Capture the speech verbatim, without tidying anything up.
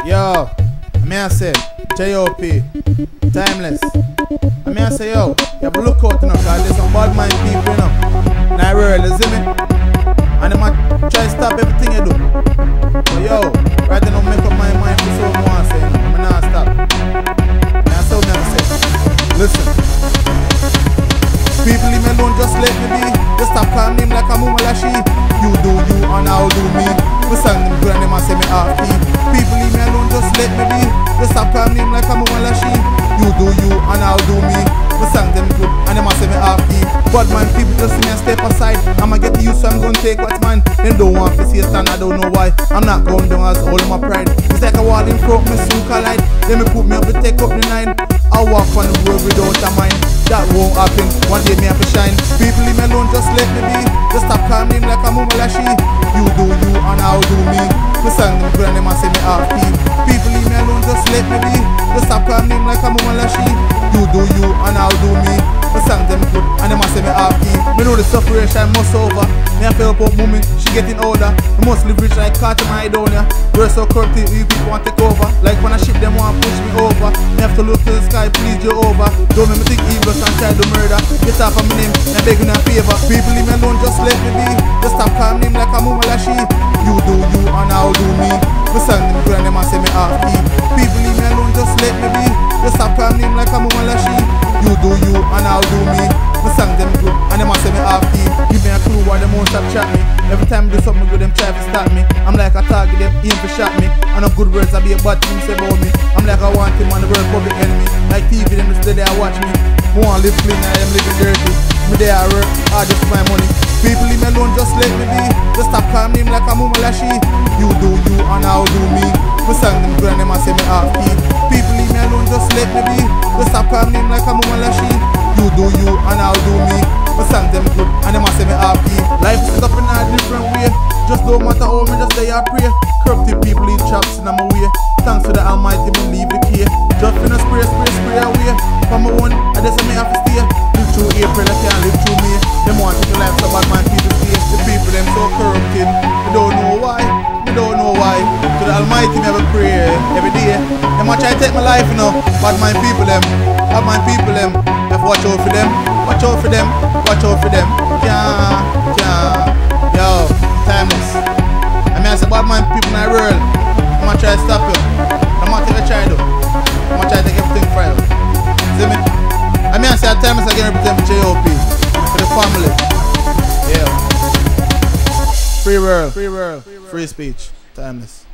Yo, I mean I say, J O P, timeless. I mean I say, yo, you have to look out, you know, cause there's some bad mind people, you know. In our world, you see me? And they might try to stop everything you do. But yo, right now, make up my mind for so I want to say, you know. I'm not stop. And that's how I say. Listen. People leave me alone, just let me be. Just stop calling him like a mama lashi. You do you and I'll do me. We sang them good and them and say me half key. People leave me alone, just let me be. Just stop calling him like a mama lashi. You do you and I'll do me. We sang them good and them and say me half key. But man, people just see me and step aside. I'ma get to you, so I'm gonna take what's mine. Them don't want to see a stand, I don't know why. I'm not going down as all of my pride. It's like a wall in front, me soon collide. Then me put me up to take up the nine. I walk on the road without a mind. That won't happen, one day me have to shine. People leave me alone, just let me be. Just stop calling him like a mama lashi. You do you and I'll do me. We sang them good and them and say me half key. People leave me alone, just let me be. Just stop calling him like a mama lashi. You do you and I'll do me. We sang them good and them and say me half key. Me know the separation must over. Me have to help out mommy, she getting older. Me must live rich like Carter and Idonia. We're so corrupt, you people want to take over. Like when I ship them want to push me over. Me have to look to the sky, please Jehovah. Don't make me think evil and try to murder. Get off of my name and beg in a favor. People leave me alone, just let me be. Just stop calling him like a mama lashi. You do you and I'll do me. We sang them good and them and say me half key. People leave me alone, just let me be. Just stop calling him like a mama lashi. You do you and I'll do me. We sang them good and them and say me half key. Give me a clue why them won't stop chat me. Every time I do something good, them try to stop me. I'm like a target, them aim to shot me. And of good words I be a bad thing say about me. I'm like I want him on the world public enemy. Like T V, them just stay there watch me. I want to live clean and them living dirty. Me there I work hard just for my money. People leave me alone, just let me be. Just stop calling him like a mama lashi. You do you and I'll do me. We sang them good and them and say me half key. People leave me alone, just let me be. Just stop calling him like a mama lashi. You do you and I'll do me. We sang them good and them and say me half key. Life is up in a different way. Just don't matter how me just say I pray. Corrupted people eat traps in my way. Thanks to the Almighty, me leave the care. Just finna spray, spray, spray away. From my own, I just say me have to stay. Live through April, I can't live through May. Them want to life so bad man people stay. The people them so corrupted. They don't know why. They don't know why. To the Almighty me have a prayer every day. Them want try to take my life, you know. Bad mind people them. Bad mind people them. Have to watch out for them. Watch out for them. Watch out for them. Yeah, yeah. Yo, timeless. I mean I say bad mind people in the world. I'm gonna try to stop you. No matter what I try to do. I'm gonna try to take everything for you. See me? I mean I say at times I can represent for J O P. For the family. Yeah. Free world. Free world. Free speech. Timeless.